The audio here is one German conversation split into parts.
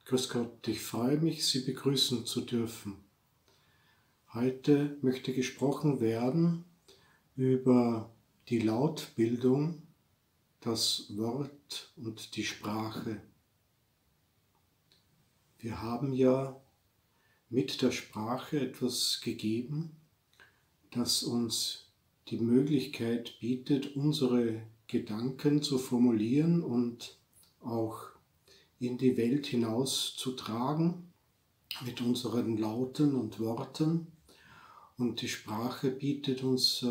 Grüß Gott, ich freue mich, Sie begrüßen zu dürfen. Heute möchte gesprochen werden über die Lautbildung, das Wort und die Sprache. Wir haben ja mit der Sprache etwas gegeben, das uns die Möglichkeit bietet, unsere Gedanken zu formulieren und auch in die Welt hinaus zu tragen mit unseren Lauten und Worten. Und die Sprache bietet uns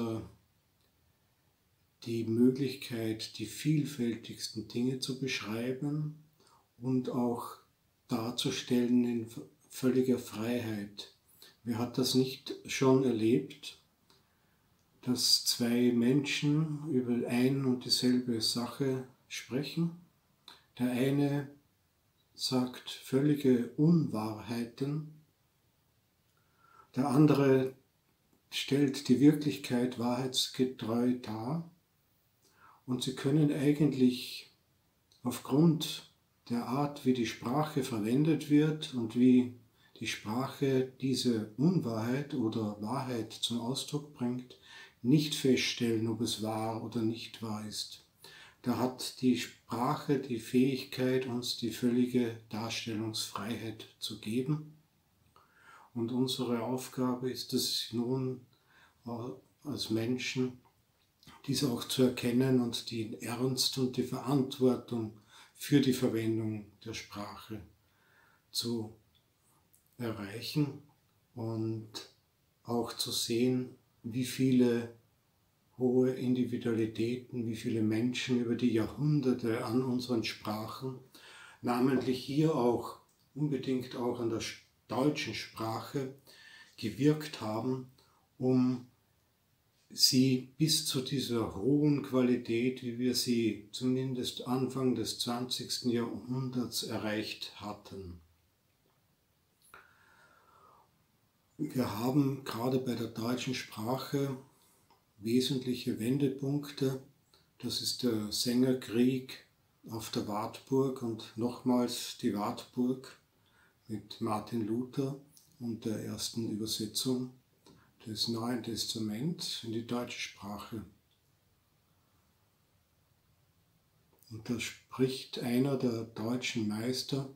die Möglichkeit, die vielfältigsten Dinge zu beschreiben und auch darzustellen in völliger Freiheit. Wer hat das nicht schon erlebt, dass zwei Menschen über ein und dieselbe Sache sprechen? Der eine sagt völlige Unwahrheiten, der andere stellt die Wirklichkeit wahrheitsgetreu dar und sie können eigentlich aufgrund der Art, wie die Sprache verwendet wird und wie die Sprache diese Unwahrheit oder Wahrheit zum Ausdruck bringt, nicht feststellen, ob es wahr oder nicht wahr ist. Da hat die Sprache die Fähigkeit, uns die völlige Darstellungsfreiheit zu geben. Und unsere Aufgabe ist es nun, als Menschen, diese auch zu erkennen und den Ernst und die Verantwortung für die Verwendung der Sprache zu erreichen und auch zu sehen, wie viele hohe Individualitäten, wie viele Menschen über die Jahrhunderte an unseren Sprachen, namentlich hier auch unbedingt auch an der deutschen Sprache, gewirkt haben, um sie bis zu dieser hohen Qualität, wie wir sie zumindest Anfang des 20. Jahrhunderts erreicht hatten. Wir haben gerade bei der deutschen Sprache wesentliche Wendepunkte. Das ist der Sängerkrieg auf der Wartburg und nochmals die Wartburg mit Martin Luther und der ersten Übersetzung des Neuen Testaments in die deutsche Sprache. Und da spricht einer der deutschen Meister: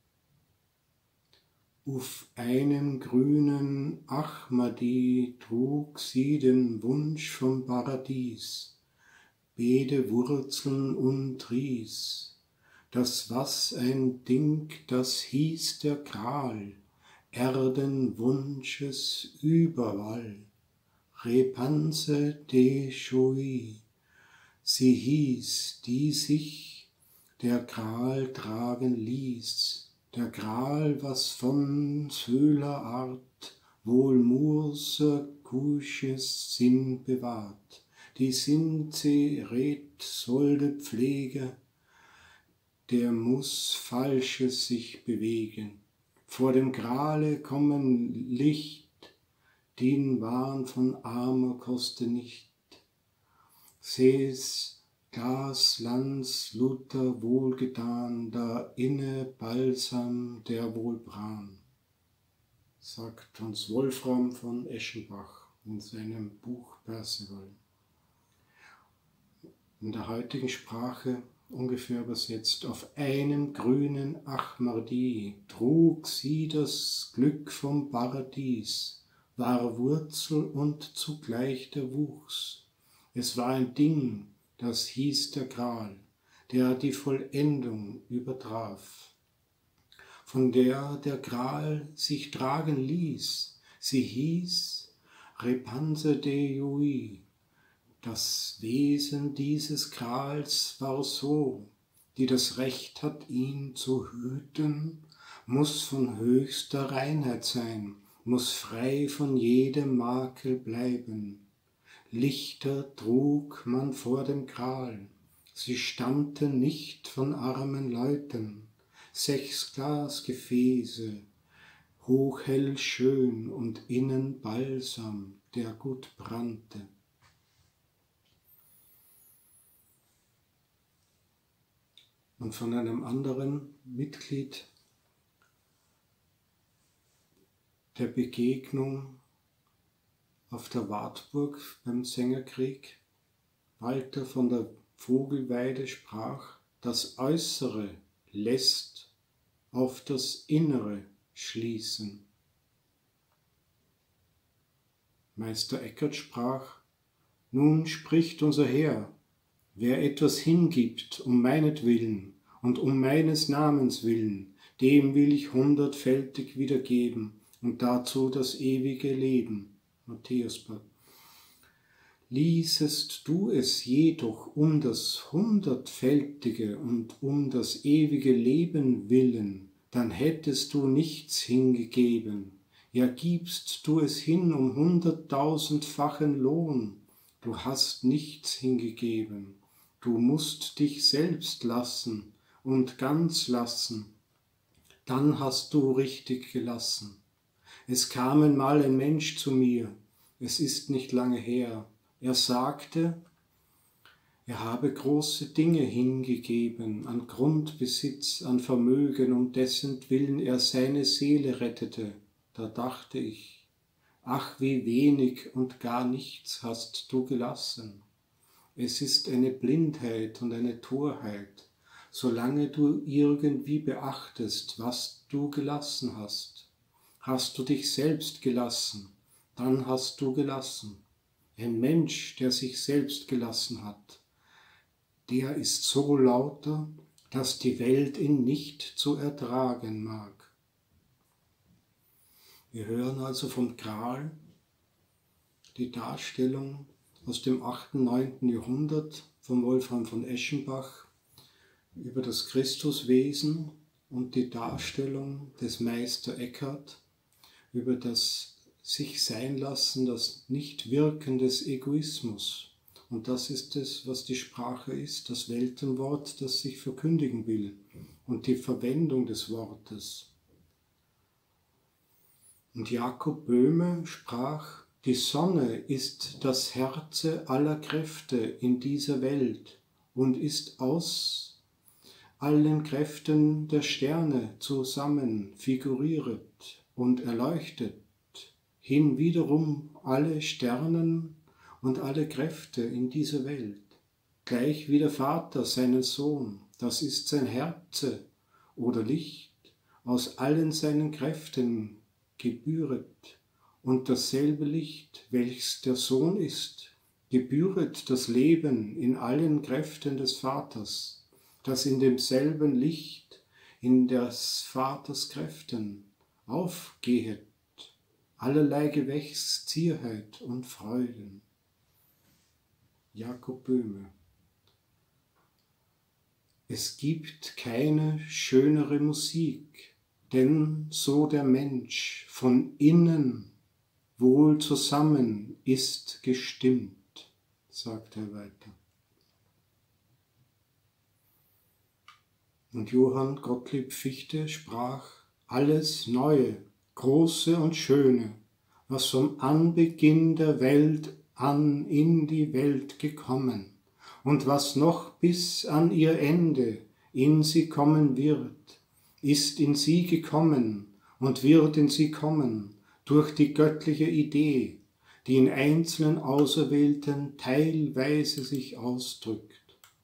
Auf einem grünen Achmadi trug sie den Wunsch vom Paradies, beide Wurzeln und Ries. Das was ein Ding, das hieß der Gral, Erdenwunsches Überwall. Repanse de Joie, sie hieß, die sich der Gral tragen ließ. Der Gral, was von söhler Art wohl Murser Kusches Sinn bewahrt, die sind sie red solde Pflege, der muss Falsches sich bewegen. Vor dem Grale kommen Licht, den Wahn von armer koste nicht. Sees Glas, Lanz, Luther wohlgetan, da inne Balsam der Wohlbran, sagt uns Wolfram von Eschenbach in seinem Buch Perceval. In der heutigen Sprache ungefähr übersetzt: Auf einem grünen Achmardi trug sie das Glück vom Paradies, war Wurzel und zugleich der Wuchs. Es war ein Ding, das hieß der Gral, der die Vollendung übertraf, von der der Gral sich tragen ließ. Sie hieß Repanse de Joie. Das Wesen dieses Grals war so, die das Recht hat, ihn zu hüten, muss von höchster Reinheit sein, muss frei von jedem Makel bleiben. Lichter trug man vor dem Gral, sie stammten nicht von armen Leuten, 6 Glasgefäße, hochhell schön und innen Balsam, der gut brannte. Und von einem anderen Mitglied der Begegnung auf der Wartburg beim Sängerkrieg. Walter von der Vogelweide sprach: Das Äußere lässt auf das Innere schließen. Meister Eckhart sprach: Nun spricht unser Herr, wer etwas hingibt um meinetwillen und um meines Namens willen, dem will ich 100-fältig wiedergeben und dazu das ewige Leben. Matthäusblatt. Ließest du es jedoch um das 100-fältige und um das ewige Leben willen, dann hättest du nichts hingegeben. Ja, gibst du es hin um 100.000-fachen Lohn, du hast nichts hingegeben. Du musst dich selbst lassen und ganz lassen, dann hast du richtig gelassen. Es kam einmal ein Mensch zu mir, es ist nicht lange her. Er sagte, er habe große Dinge hingegeben, an Grundbesitz, an Vermögen, um dessen Willen er seine Seele rettete. Da dachte ich, ach, wie wenig und gar nichts hast du gelassen. Es ist eine Blindheit und eine Torheit, solange du irgendwie beachtest, was du gelassen hast. Hast du dich selbst gelassen, dann hast du gelassen. Ein Mensch, der sich selbst gelassen hat, der ist so lauter, dass die Welt ihn nicht zu ertragen mag. Wir hören also vom Gral die Darstellung aus dem 8. und 9. Jahrhundert von Wolfram von Eschenbach über das Christuswesen und die Darstellung des Meister Eckhart über das sich sein lassen, das Nichtwirken des Egoismus. Und das ist es, was die Sprache ist, das Weltenwort, das sich verkündigen will und die Verwendung des Wortes. Und Jakob Böhme sprach: Die Sonne ist das Herze aller Kräfte in dieser Welt und ist aus allen Kräften der Sterne zusammen figuriert und erleuchtet hin wiederum alle Sternen und alle Kräfte in dieser Welt. Gleich wie der Vater seinen Sohn, das ist sein Herze oder Licht, aus allen seinen Kräften gebühret, und dasselbe Licht, welches der Sohn ist, gebühret das Leben in allen Kräften des Vaters, das in demselben Licht in des Vaters Kräften aufgehet, allerlei Gewächs, Zierheit und Freuden. Jakob Böhme. Es gibt keine schönere Musik, denn so der Mensch von innen wohl zusammen ist gestimmt, sagt er weiter. Und Johann Gottlieb Fichte sprach: Alles Neue, Große und Schöne, was vom Anbeginn der Welt an in die Welt gekommen und was noch bis an ihr Ende in sie kommen wird, ist in sie gekommen und wird in sie kommen durch die göttliche Idee, die in einzelnen Auserwählten teilweise sich ausdrückt.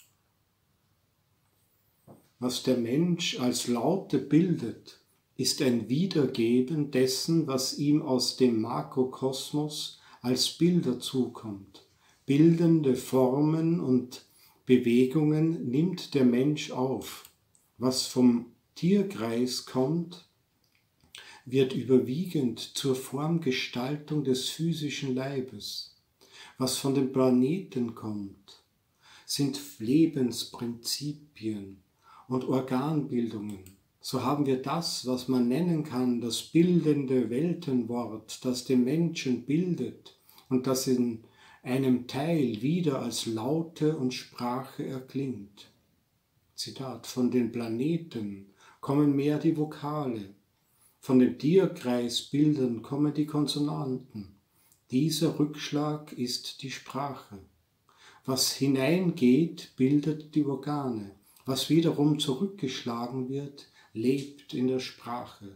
Was der Mensch als Laute bildet, ist ein Wiedergeben dessen, was ihm aus dem Makrokosmos als Bilder zukommt. Bildende Formen und Bewegungen nimmt der Mensch auf. Was vom Tierkreis kommt, wird überwiegend zur Formgestaltung des physischen Leibes. Was von den Planeten kommt, sind Lebensprinzipien und Organbildungen. So haben wir das, was man nennen kann, das bildende Weltenwort, das den Menschen bildet und das in einem Teil wieder als Laute und Sprache erklingt. Zitat: Von den Planeten kommen mehr die Vokale, von den Tierkreisbildern kommen die Konsonanten. Dieser Rückschlag ist die Sprache. Was hineingeht, bildet die Organe. Was wiederum zurückgeschlagen wird, lebt in der Sprache.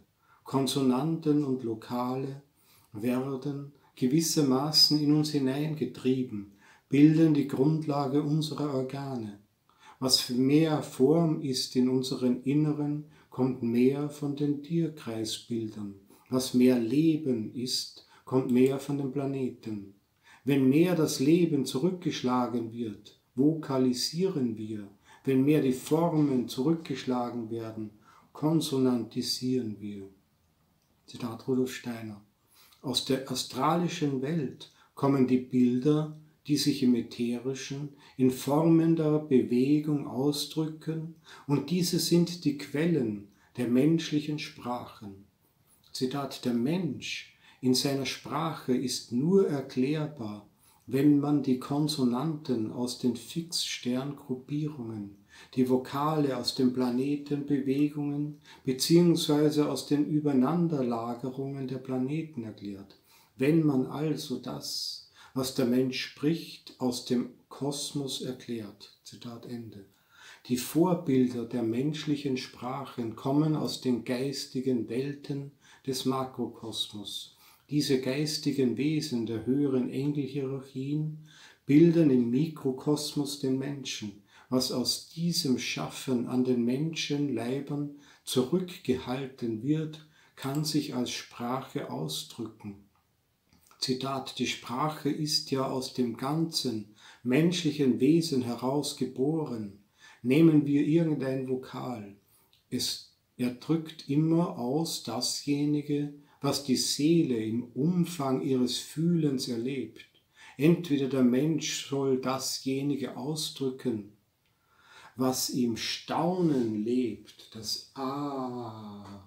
Konsonanten und Lokale werden gewissermaßen in uns hineingetrieben, bilden die Grundlage unserer Organe. Was mehr Form ist in unserem Inneren, kommt mehr von den Tierkreisbildern. Was mehr Leben ist, kommt mehr von den Planeten. Wenn mehr das Leben zurückgeschlagen wird, vokalisieren wir. Wenn mehr die Formen zurückgeschlagen werden, konsonantisieren wir. Zitat Rudolf Steiner. Aus der astralischen Welt kommen die Bilder, die sich im Ätherischen in Formen der Bewegung ausdrücken, und diese sind die Quellen der menschlichen Sprachen. Zitat: Der Mensch in seiner Sprache ist nur erklärbar, wenn man die Konsonanten aus den Fixsterngruppierungen, die Vokale aus den Planetenbewegungen bzw. aus den Übereinanderlagerungen der Planeten erklärt. Wenn man also das, was der Mensch spricht, aus dem Kosmos erklärt. Zitat Ende. Die Vorbilder der menschlichen Sprachen kommen aus den geistigen Welten des Makrokosmos. Diese geistigen Wesen der höheren Engelhierarchien bilden im Mikrokosmos den Menschen. Was aus diesem Schaffen an den Menschenleibern zurückgehalten wird, kann sich als Sprache ausdrücken. Zitat: Die Sprache ist ja aus dem ganzen menschlichen Wesen heraus geboren. Nehmen wir irgendein Vokal. Er drückt immer aus dasjenige, was die Seele im Umfang ihres Fühlens erlebt. Entweder der Mensch soll dasjenige ausdrücken, was im Staunen lebt, das A,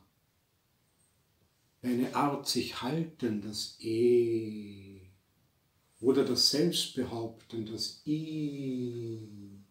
eine Art sich halten, das E, oder das Selbstbehaupten, das I,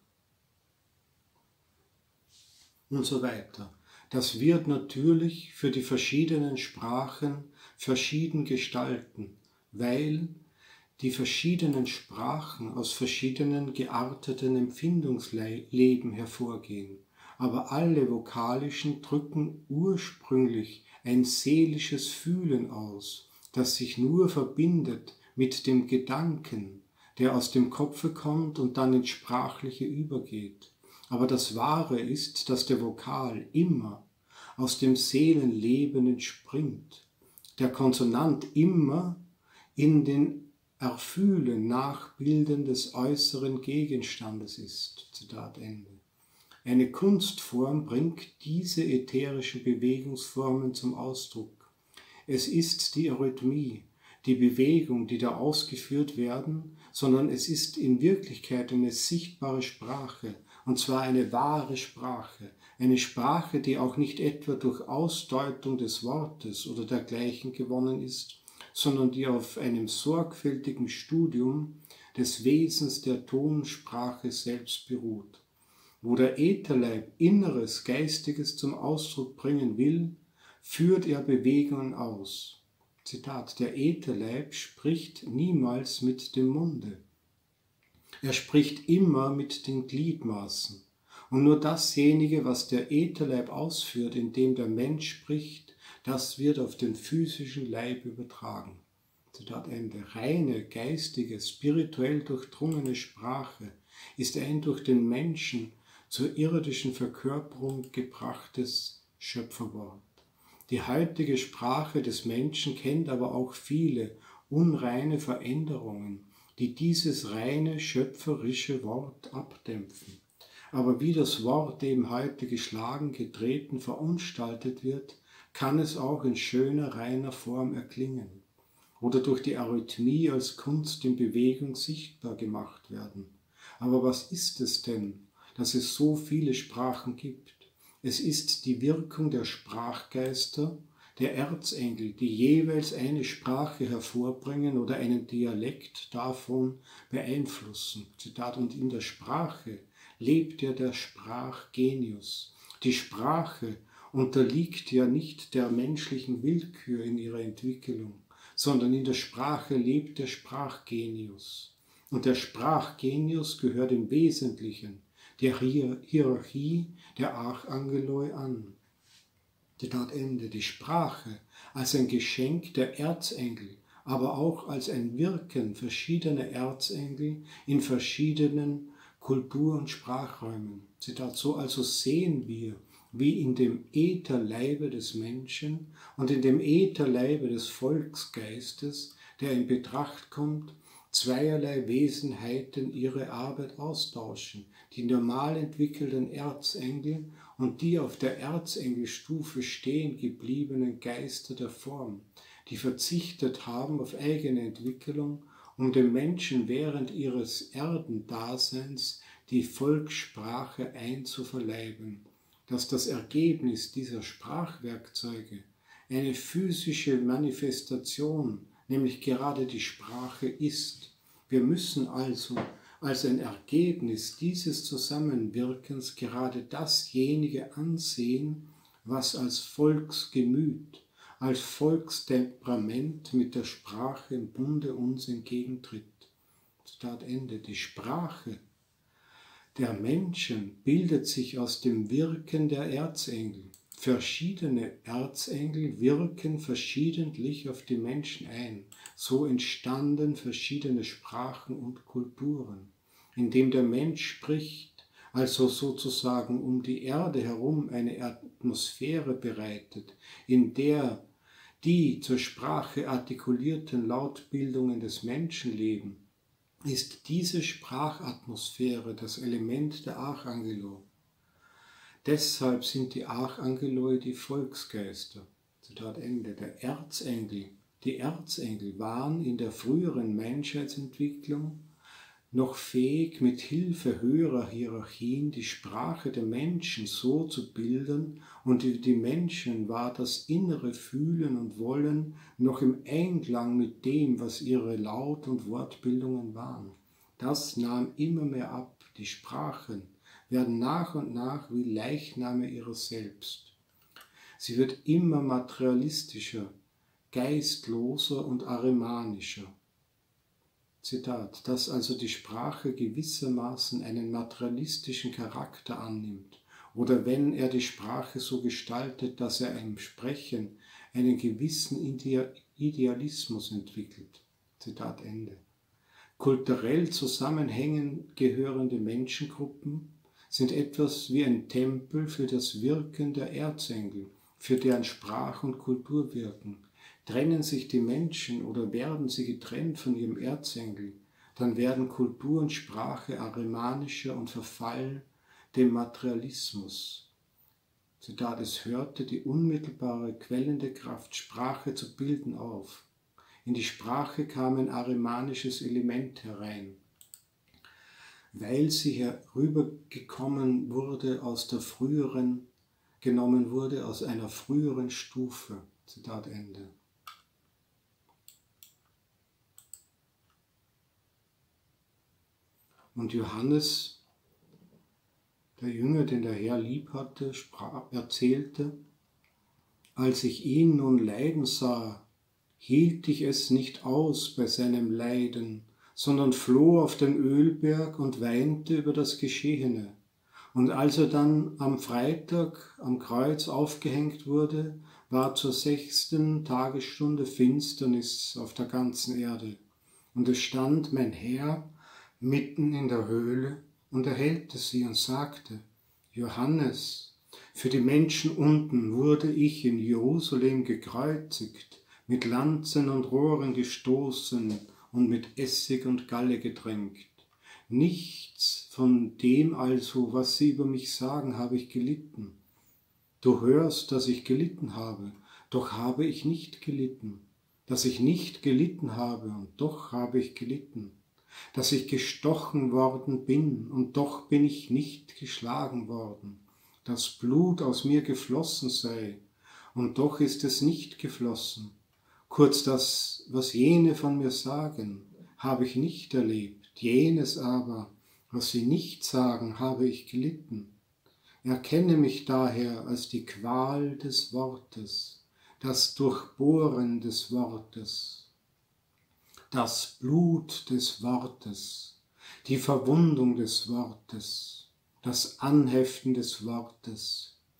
und so weiter. Das wird natürlich für die verschiedenen Sprachen verschieden gestalten, weil die verschiedenen Sprachen aus verschiedenen gearteten Empfindungsleben hervorgehen. Aber alle vokalischen drücken ursprünglich ein seelisches Fühlen aus, das sich nur verbindet mit dem Gedanken, der aus dem Kopfe kommt und dann ins Sprachliche übergeht. Aber das Wahre ist, dass der Vokal immer aus dem Seelenleben entspringt, der Konsonant immer in den Erfühlen, Nachbilden des äußeren Gegenstandes ist. Zitat Ende. Eine Kunstform bringt diese ätherischen Bewegungsformen zum Ausdruck. Es ist die Eurythmie, die Bewegung, die da ausgeführt werden, sondern es ist in Wirklichkeit eine sichtbare Sprache, und zwar eine wahre Sprache, eine Sprache, die auch nicht etwa durch Ausdeutung des Wortes oder dergleichen gewonnen ist, sondern die auf einem sorgfältigen Studium des Wesens der Tonsprache selbst beruht. Wo der Ätherleib Inneres, Geistiges zum Ausdruck bringen will, führt er Bewegungen aus. Zitat: Der Ätherleib spricht niemals mit dem Munde. Er spricht immer mit den Gliedmaßen. Und nur dasjenige, was der Ätherleib ausführt, indem der Mensch spricht, das wird auf den physischen Leib übertragen. Zitat Ende. Reine, geistige, spirituell durchdrungene Sprache ist ein durch den Menschen zur irdischen Verkörperung gebrachtes Schöpferwort. Die heutige Sprache des Menschen kennt aber auch viele unreine Veränderungen, die dieses reine, schöpferische Wort abdämpfen. Aber wie das Wort eben heute geschlagen, getreten, verunstaltet wird, kann es auch in schöner, reiner Form erklingen oder durch die Eurythmie als Kunst in Bewegung sichtbar gemacht werden. Aber was ist es denn, dass es so viele Sprachen gibt? Es ist die Wirkung der Sprachgeister, der Erzengel, die jeweils eine Sprache hervorbringen oder einen Dialekt davon beeinflussen. Zitat: Und in der Sprache lebt ja der Sprachgenius. Die Sprache unterliegt ja nicht der menschlichen Willkür in ihrer Entwicklung, sondern in der Sprache lebt der Sprachgenius. Und der Sprachgenius gehört im Wesentlichen der Hierarchie der Archangeloi an. Zitat Ende. Die Sprache als ein Geschenk der Erzengel, aber auch als ein Wirken verschiedener Erzengel in verschiedenen Kultur- und Sprachräumen. Zitat, so also sehen wir, wie in dem Ätherleibe des Menschen und in dem Ätherleibe des Volksgeistes, der in Betracht kommt, zweierlei Wesenheiten ihre Arbeit austauschen, die normal entwickelten Erzengel und die auf der Erzengelstufe stehen gebliebenen Geister der Form, die verzichtet haben auf eigene Entwicklung, um dem Menschen während ihres Erdendaseins die Volkssprache einzuverleiben, dass das Ergebnis dieser Sprachwerkzeuge eine physische Manifestation, nämlich gerade die Sprache ist. Wir müssen also als ein Ergebnis dieses Zusammenwirkens gerade dasjenige ansehen, was als Volksgemüt, als Volkstemperament mit der Sprache im Bunde uns entgegentritt. Zitat Ende. Die Sprache der Menschen bildet sich aus dem Wirken der Erzengel. Verschiedene Erzengel wirken verschiedentlich auf die Menschen ein. So entstanden verschiedene Sprachen und Kulturen. Indem der Mensch spricht, also sozusagen um die Erde herum eine Atmosphäre bereitet, in der die zur Sprache artikulierten Lautbildungen des Menschen leben, ist diese Sprachatmosphäre das Element der Archangelo. Deshalb sind die Archangeloi die Volksgeister. Zitat Ende. Die Erzengel waren in der früheren Menschheitsentwicklung noch fähig, mit Hilfe höherer Hierarchien die Sprache der Menschen so zu bilden, und die Menschen war das innere Fühlen und Wollen noch im Einklang mit dem, was ihre Laut- und Wortbildungen waren. Das nahm immer mehr ab. Die Sprachen werden nach und nach wie Leichname ihrer selbst. Sie wird immer materialistischer, geistloser und arimanischer. Zitat, dass also die Sprache gewissermaßen einen materialistischen Charakter annimmt, oder wenn er die Sprache so gestaltet, dass er im Sprechen einen gewissen Idealismus entwickelt. Zitat Ende. Kulturell zusammengehörende Menschengruppen sind etwas wie ein Tempel für das Wirken der Erzengel, für deren Sprach- und Kulturwirken. Trennen sich die Menschen oder werden sie getrennt von ihrem Erzengel, dann werden Kultur und Sprache arimanischer und verfallen dem Materialismus. Zitat, es hörte die unmittelbare quellende Kraft, Sprache zu bilden, auf. In die Sprache kam ein arimanisches Element herein, weil sie herübergekommen wurde genommen wurde aus einer früheren Stufe. Zitat Ende. Und Johannes, der Jünger, den der Herr lieb hatte, erzählte, als ich ihn nun leiden sah, hielt ich es nicht aus bei seinem Leiden, sondern floh auf den Ölberg und weinte über das Geschehene. Und als er dann am Freitag am Kreuz aufgehängt wurde, war zur 6. Tagesstunde Finsternis auf der ganzen Erde. Und es stand mein Herr mitten in der Höhle und erhellte sie und sagte, Johannes, für die Menschen unten wurde ich in Jerusalem gekreuzigt, mit Lanzen und Rohren gestoßen und mit Essig und Galle getränkt. Nichts von dem also, was sie über mich sagen, habe ich gelitten. Du hörst, dass ich gelitten habe, doch habe ich nicht gelitten. Dass ich nicht gelitten habe, und doch habe ich gelitten. Dass ich gestochen worden bin, und doch bin ich nicht geschlagen worden. Dass Blut aus mir geflossen sei, und doch ist es nicht geflossen. Kurz das, was jene von mir sagen, habe ich nicht erlebt. Jenes aber, was sie nicht sagen, habe ich gelitten. Erkenne mich daher als die Qual des Wortes, das Durchbohren des Wortes, das Blut des Wortes, die Verwundung des Wortes, das Anheften des Wortes,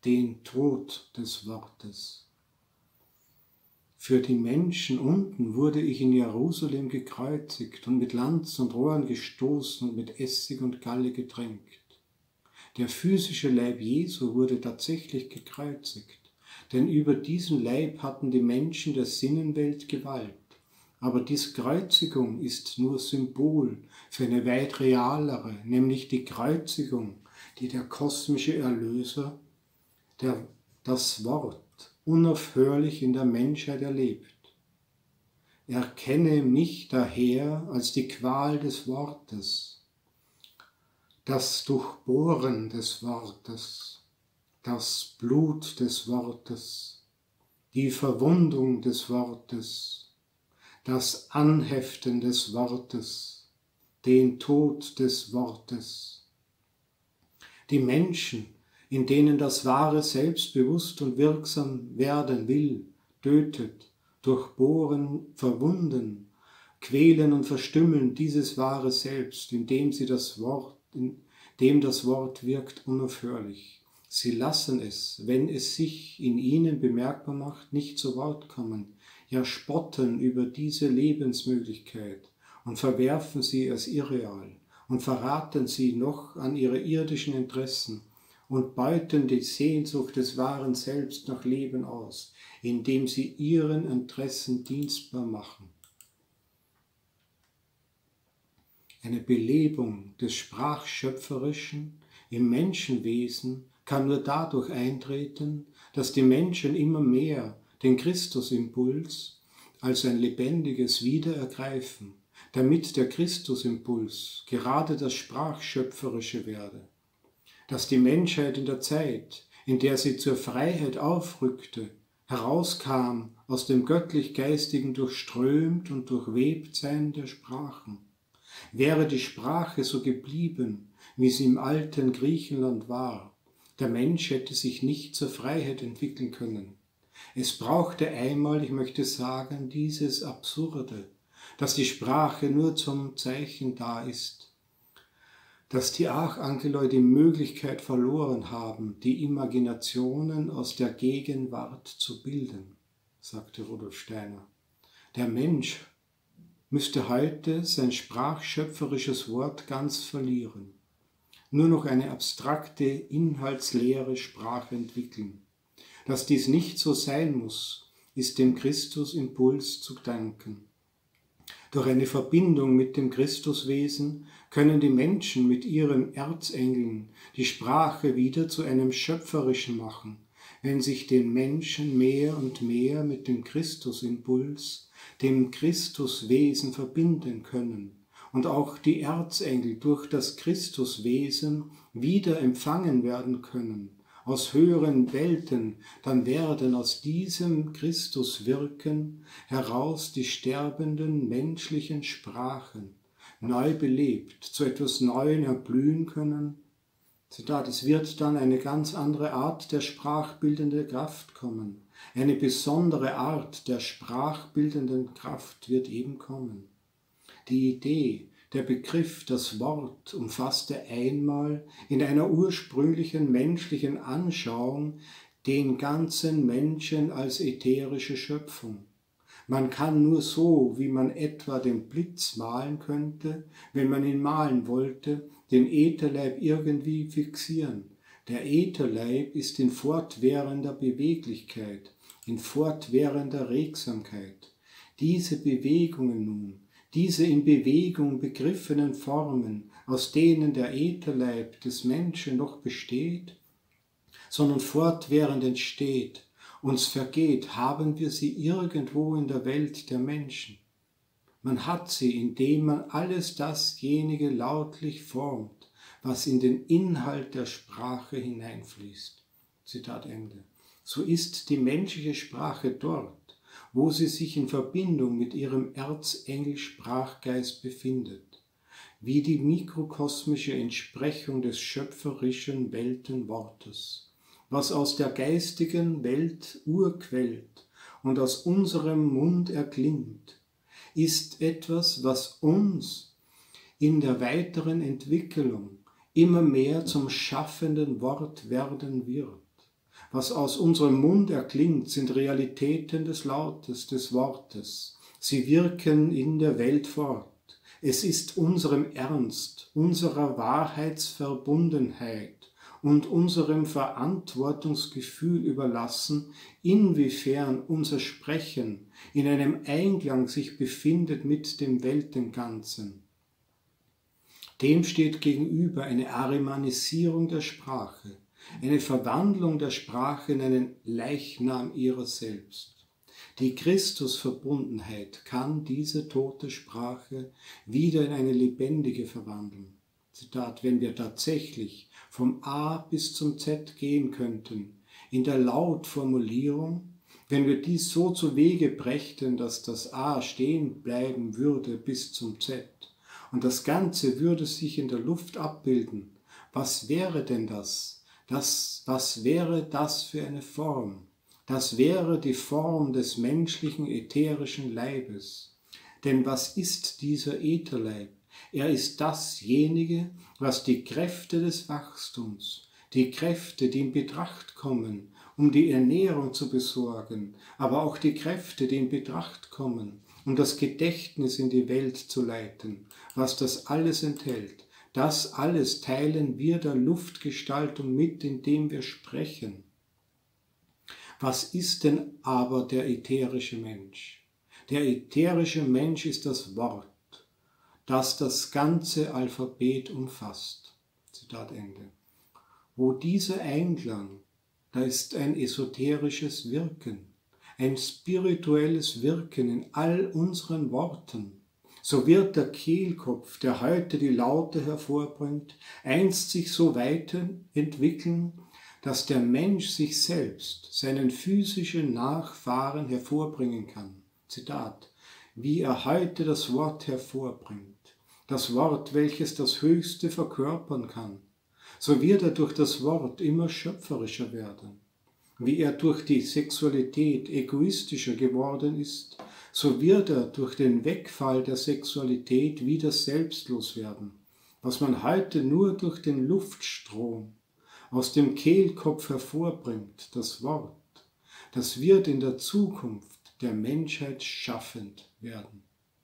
den Tod des Wortes. Für die Menschen unten wurde ich in Jerusalem gekreuzigt und mit Lanz und Rohren gestoßen und mit Essig und Galle getränkt. Der physische Leib Jesu wurde tatsächlich gekreuzigt, denn über diesen Leib hatten die Menschen der Sinnenwelt Gewalt. Aber diese Kreuzigung ist nur Symbol für eine weit realere, nämlich die Kreuzigung, die der kosmische Erlöser, das Wort, unaufhörlich in der Menschheit erlebt. Erkenne mich daher als die Qual des Wortes, das Durchbohren des Wortes, das Blut des Wortes, die Verwundung des Wortes, das Anheften des Wortes, den Tod des Wortes. Die Menschen, in denen das wahre Selbst bewusst und wirksam werden will, tötet, durchbohren, verwunden, quälen und verstümmeln dieses wahre Selbst, indem das Wort wirkt unaufhörlich. Sie lassen es, wenn es sich in ihnen bemerkbar macht, nicht zu Wort kommen, ja spotten über diese Lebensmöglichkeit und verwerfen sie als irreal und verraten sie noch an ihre irdischen Interessen und beuten die Sehnsucht des wahren Selbst nach Leben aus, indem sie ihren Interessen dienstbar machen. Eine Belebung des Sprachschöpferischen im Menschenwesen kann nur dadurch eintreten, dass die Menschen immer mehr den Christusimpuls als ein lebendiges Wiederergreifen, damit der Christusimpuls gerade das Sprachschöpferische werde. Dass die Menschheit in der Zeit, in der sie zur Freiheit aufrückte, herauskam aus dem göttlich-geistigen durchströmt und Durchwebtsein der Sprachen. Wäre die Sprache so geblieben, wie sie im alten Griechenland war, der Mensch hätte sich nicht zur Freiheit entwickeln können. Es brauchte einmal, ich möchte sagen, dieses Absurde, dass die Sprache nur zum Zeichen da ist, dass die Archangeloi die Möglichkeit verloren haben, die Imaginationen aus der Gegenwart zu bilden, sagte Rudolf Steiner. Der Mensch müsste heute sein sprachschöpferisches Wort ganz verlieren, nur noch eine abstrakte, inhaltsleere Sprache entwickeln. Dass dies nicht so sein muss, ist dem Christusimpuls zu danken. Durch eine Verbindung mit dem Christuswesen können die Menschen mit ihren Erzengeln die Sprache wieder zu einem Schöpferischen machen, wenn sich den Menschen mehr und mehr mit dem Christusimpuls, dem Christuswesen verbinden können und auch die Erzengel durch das Christuswesen wieder empfangen werden können aus höheren Welten, dann werden aus diesem Christuswirken heraus die sterbenden menschlichen Sprachen neu belebt, zu etwas Neuem erblühen können. Zitat, es wird dann eine ganz andere Art der sprachbildenden Kraft kommen. Eine besondere Art der sprachbildenden Kraft wird eben kommen. Die Idee, der Begriff, das Wort umfasste einmal in einer ursprünglichen menschlichen Anschauung den ganzen Menschen als ätherische Schöpfung. Man kann nur so, wie man etwa den Blitz malen könnte, wenn man ihn malen wollte, den Ätherleib irgendwie fixieren. Der Ätherleib ist in fortwährender Beweglichkeit, in fortwährender Regsamkeit. Diese Bewegungen nun, diese in Bewegung begriffenen Formen, aus denen der Ätherleib des Menschen noch besteht, sondern fortwährend entsteht, uns vergeht, haben wir sie irgendwo in der Welt der Menschen. Man hat sie, indem man alles dasjenige lautlich formt, was in den Inhalt der Sprache hineinfließt. Zitat Ende. So ist die menschliche Sprache dort, wo sie sich in Verbindung mit ihrem Erzengel-Sprachgeist befindet, wie die mikrokosmische Entsprechung des schöpferischen Weltenwortes, was aus der geistigen Welt urquellt und aus unserem Mund erklingt, ist etwas, was uns in der weiteren Entwicklung immer mehr zum schaffenden Wort werden wird, Was aus unserem Mund erklingt, sind Realitäten des Lautes, des Wortes. Sie wirken in der Welt fort. Es ist unserem Ernst, unserer Wahrheitsverbundenheit und unserem Verantwortungsgefühl überlassen, inwiefern unser Sprechen in einem Einklang sich befindet mit dem Weltenganzen. Dem steht gegenüber eine Arimanisierung der Sprache, eine Verwandlung der Sprache in einen Leichnam ihrer selbst. Die Christusverbundenheit kann diese tote Sprache wieder in eine lebendige verwandeln. Zitat, wenn wir tatsächlich vom A bis zum Z gehen könnten, in der Lautformulierung, wenn wir dies so zu Wege brächten, dass das A stehen bleiben würde bis zum Z und das Ganze würde sich in der Luft abbilden, was wäre denn das? Was wäre das für eine Form? Das wäre die Form des menschlichen ätherischen Leibes. Denn was ist dieser Ätherleib? Er ist dasjenige, was die Kräfte des Wachstums, die Kräfte, die in Betracht kommen, um die Ernährung zu besorgen, aber auch die Kräfte, die in Betracht kommen, um das Gedächtnis in die Welt zu leiten, was das alles enthält. Das alles teilen wir der Luftgestaltung mit, indem wir sprechen. Was ist denn aber der ätherische Mensch? Der ätherische Mensch ist das Wort, das das ganze Alphabet umfasst. Zitat Ende. Wo dieser Einklang, da ist ein esoterisches Wirken, ein spirituelles Wirken in all unseren Worten. So wird der Kehlkopf, der heute die Laute hervorbringt, einst sich so weiterentwickeln, dass der Mensch sich selbst, seinen physischen Nachfahren hervorbringen kann. Zitat, wie er heute das Wort hervorbringt, das Wort, welches das Höchste verkörpern kann, so wird er durch das Wort immer schöpferischer werden. Wie er durch die Sexualität egoistischer geworden ist, so wird er durch den Wegfall der Sexualität wieder selbstlos werden, was man heute nur durch den Luftstrom aus dem Kehlkopf hervorbringt, das Wort, das wird in der Zukunft der Menschheit schaffend werden.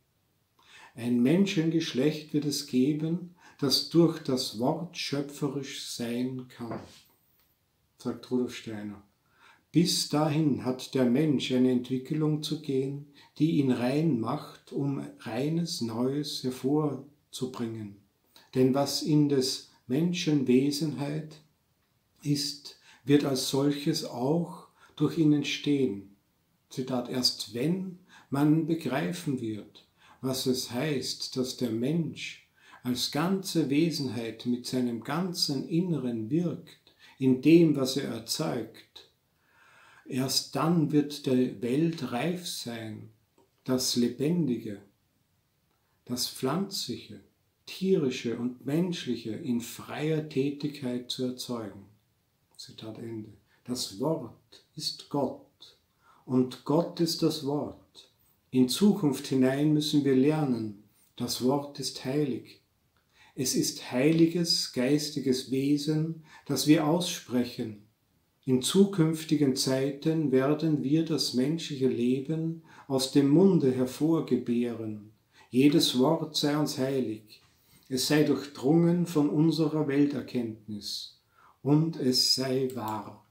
Ein Menschengeschlecht wird es geben, das durch das Wort schöpferisch sein kann, sagt Rudolf Steiner. Bis dahin hat der Mensch eine Entwicklung zu gehen, die ihn rein macht, um reines Neues hervorzubringen. Denn was in des Menschen Wesenheit ist, wird als solches auch durch ihn entstehen. Zitat, erst wenn man begreifen wird, was es heißt, dass der Mensch als ganze Wesenheit mit seinem ganzen Inneren wirkt, in dem, was er erzeugt, erst dann wird der Welt reif sein, das Lebendige, das Pflanzliche, Tierische und Menschliche in freier Tätigkeit zu erzeugen. Zitat Ende. Das Wort ist Gott und Gott ist das Wort. In Zukunft hinein müssen wir lernen, das Wort ist heilig. Es ist heiliges, geistiges Wesen, das wir aussprechen. In zukünftigen Zeiten werden wir das menschliche Leben aus dem Munde hervorgebären. Jedes Wort sei uns heilig. Es sei durchdrungen von unserer Welterkenntnis. Und es sei wahr.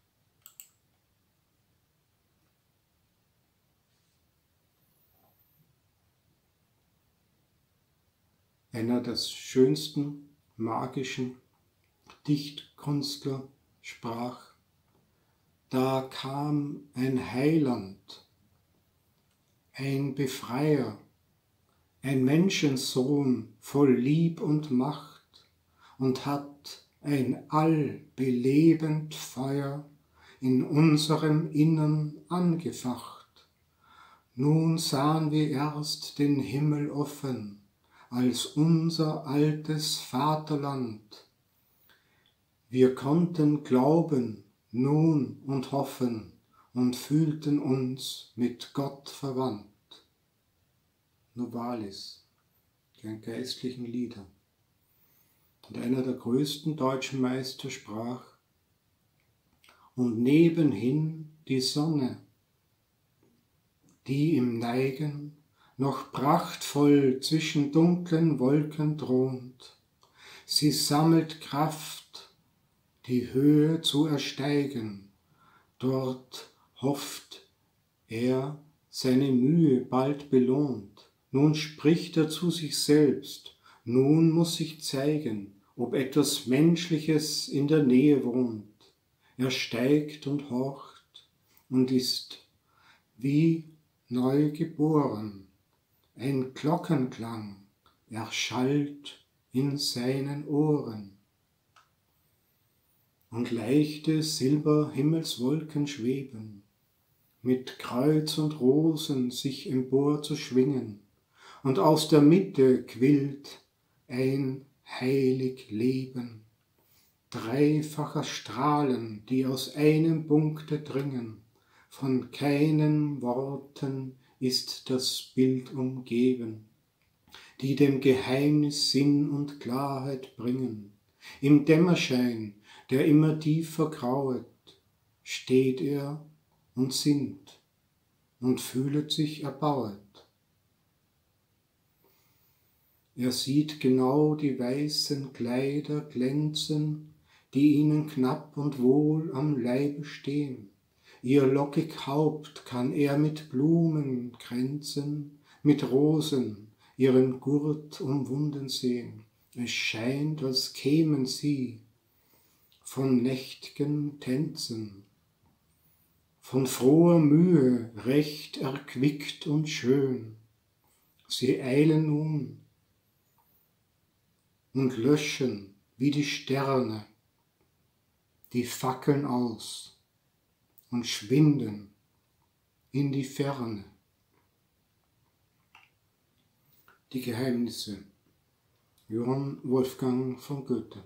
Einer der schönsten magischen Dichtkünstler sprach, da kam ein Heiland, ein Befreier, ein Menschensohn voll Lieb und Macht und hat ein allbelebend Feuer in unserem Innern angefacht. Nun sahen wir erst den Himmel offen, als unser altes Vaterland. Wir konnten glauben nun und hoffen und fühlten uns mit Gott verwandt. Novalis, den geistlichen Liedern. Und einer der größten deutschen Meister sprach, und nebenhin die Sonne, die im Neigen noch prachtvoll zwischen dunklen Wolken thront. Sie sammelt Kraft, die Höhe zu ersteigen. Dort hofft er, seine Mühe bald belohnt. Nun spricht er zu sich selbst, nun muss sich zeigen, ob etwas Menschliches in der Nähe wohnt. Er steigt und horcht und ist wie neu geboren. Ein Glockenklang erschallt in seinen Ohren. Und leichte Silberhimmelswolken schweben, mit Kreuz und Rosen sich empor zu schwingen, und aus der Mitte quillt ein heilig Leben, dreifacher Strahlen, die aus einem Punkte dringen, von keinen Worten ist das Bild umgeben, die dem Geheimnis Sinn und Klarheit bringen. Im Dämmerschein, der immer tiefer grauet, steht er und sinnt und fühlet sich erbauet. Er sieht genau die weißen Kleider glänzen, die ihnen knapp und wohl am Leibe stehen. Ihr lockig Haupt kann er mit Blumen kränzen, mit Rosen ihren Gurt umwunden sehen. Es scheint, als kämen sie von nächt'gen Tänzen, von froher Mühe recht erquickt und schön. Sie eilen nun und löschen wie die Sterne die Fackeln aus und schwinden in die Ferne. Die Geheimnisse, Johann Wolfgang von Goethe.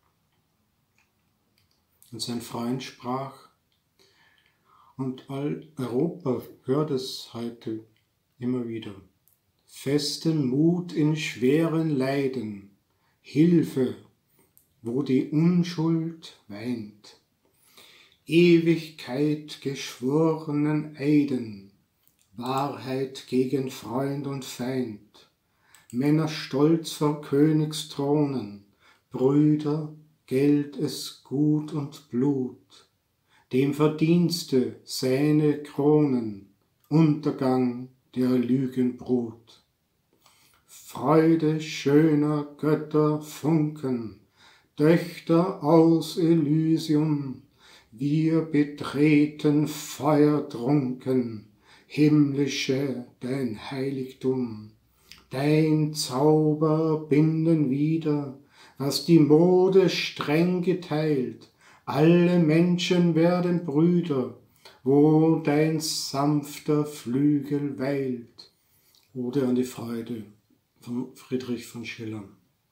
Und sein Freund sprach, und all Europa hört es heute immer wieder: festen Mut in schweren Leiden, Hilfe, wo die Unschuld weint, Ewigkeit geschworenen Eiden, Wahrheit gegen Freund und Feind, Männer stolz vor Königsthronen, Brüder, Geld es Gut und Blut, dem Verdienste seine Kronen, Untergang der Lügenbrut. Freude schöner Götter Funken, Töchter aus Elysium, wir betreten feuertrunken, himmlische dein Heiligtum. Dein Zauber binden wieder, was die Mode streng geteilt, alle Menschen werden Brüder, wo dein sanfter Flügel weilt. Ode an die Freude von Friedrich von Schiller.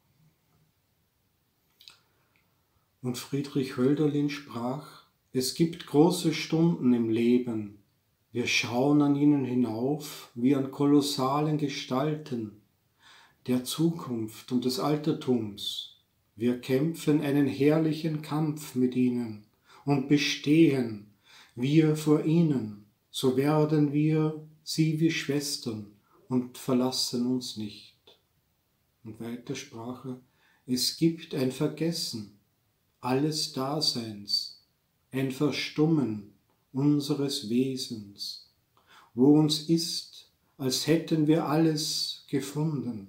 Und Friedrich Hölderlin sprach, es gibt große Stunden im Leben, wir schauen an ihnen hinauf wie an kolossalen Gestalten der Zukunft und des Altertums. Wir kämpfen einen herrlichen Kampf mit ihnen und bestehen wir vor ihnen, so werden wir sie wie Schwestern und verlassen uns nicht. Und weiter sprach er, es gibt ein Vergessen alles Daseins, ein Verstummen unseres Wesens, wo uns ist, als hätten wir alles gefunden.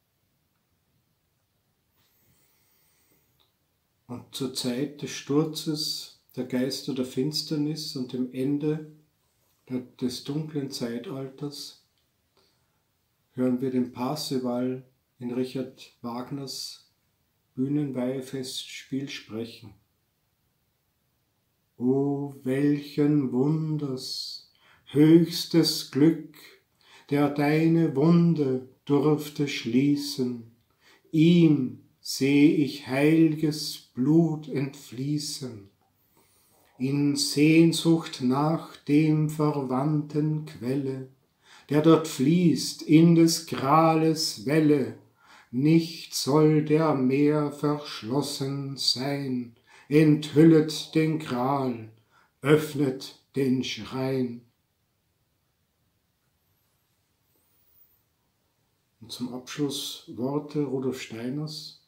Und zur Zeit des Sturzes der Geister der Finsternis und dem Ende des dunklen Zeitalters hören wir den Parzival in Richard Wagners Bühnenweihfestspiel sprechen. O welchen Wunders, höchstes Glück, der deine Wunde durfte schließen, ihm seh ich heilges Blut entfließen, in Sehnsucht nach dem verwandten Quelle, der dort fließt in des Grales Welle, nicht soll der Meer verschlossen sein, enthüllet den Gral, öffnet den Schrein. Und zum Abschluss Worte Rudolf Steiners.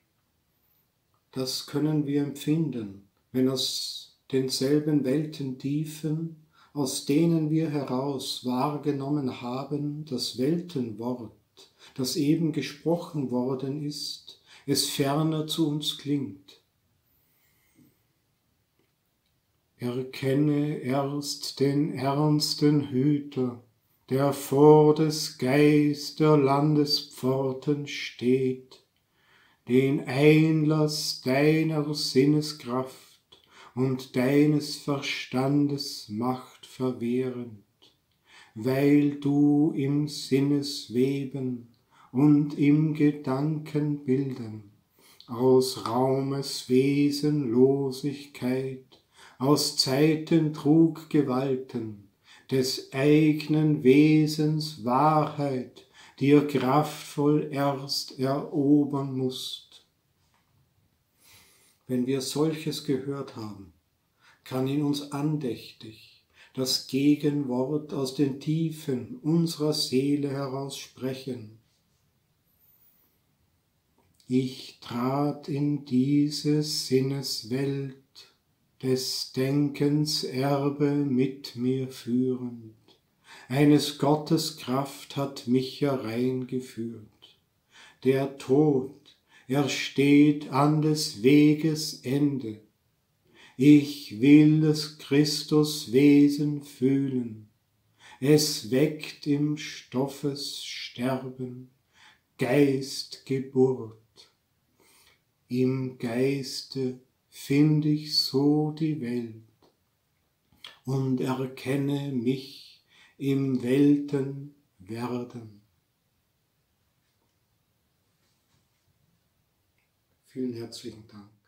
Das können wir empfinden, wenn aus denselben Weltentiefen, aus denen wir heraus wahrgenommen haben, das Weltenwort, das eben gesprochen worden ist, es ferner zu uns klingt. Erkenne erst den ernsten Hüter, der vor des Geister Landespforten steht, den Einlass deiner Sinneskraft und deines Verstandes Macht verwehrend, weil du im Sinnesweben und im Gedankenbilden aus Raumes Wesenlosigkeit, aus Zeiten Truggewalten, des eigenen Wesens Wahrheit dir kraftvoll erst erobern musst. Wenn wir solches gehört haben, kann in uns andächtig das Gegenwort aus den Tiefen unserer Seele heraus sprechen. Ich trat in diese Sinneswelt, des Denkens Erbe mit mir führend. Eines Gottes Kraft hat mich hereingeführt. Der Tod, er steht an des Weges Ende. Ich will des Christus Wesen fühlen. Es weckt im Stoffes Sterben Geistgeburt. Im Geiste find ich so die Welt und erkenne mich im Weltenwerden. Vielen herzlichen Dank.